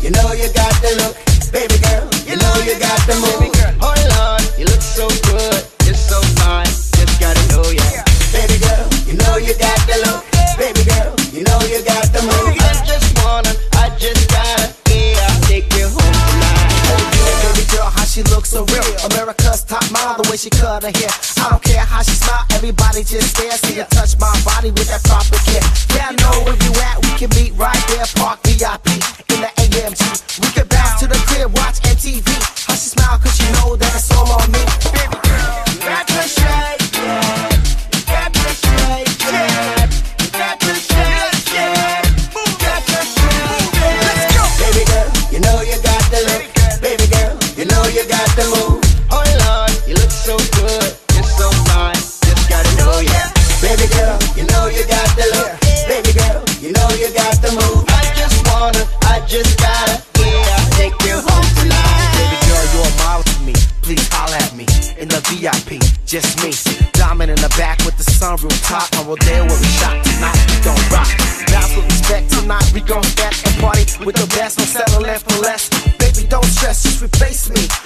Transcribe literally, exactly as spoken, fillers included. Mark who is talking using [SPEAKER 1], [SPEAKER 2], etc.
[SPEAKER 1] you know you got the look. Baby girl, you know you got the move.
[SPEAKER 2] Oh Lord, you look so good, you're so fine, just gotta know ya.
[SPEAKER 1] Baby girl, you know you got the look. Baby girl, you know you got the move.
[SPEAKER 2] I just wanna, I just gotta, yeah, I'll take you home tonight.
[SPEAKER 1] Oh yeah, baby girl, how she looks so real. America's top model, the way she cut her hair. I don't care how she smile, everybody just stares. See her touch my body with that proper care. Yeah, I know where you at, we can meet right there. Park V I P in the A M G. We can bounce to the crib, watch M T V. How she smile, cause she know that it's all on me. Baby girl, you got the shade, yeah. You got the shade, yeah. You got the shade, yeah. You got the shade, yeah. Let's go. Baby girl, you know you got the look. Baby girl, you know you got the move.
[SPEAKER 2] Oh Lord, you look so good, you're so fine, just gotta know ya.
[SPEAKER 1] Baby girl, you know you got the look. Baby girl, you know you got the move.
[SPEAKER 2] I just wanna, I just gotta, yeah, I'll take you home tonight.
[SPEAKER 1] Baby girl, you're a model to me. Please holler at me in the V I P. Just me, diamond in the back with the sunroof top. And we're there where we shop tonight. We gon' rock. Bounce with respect tonight. We gon' step and party with the best. No settling for less. Baby, don't stress, just replace me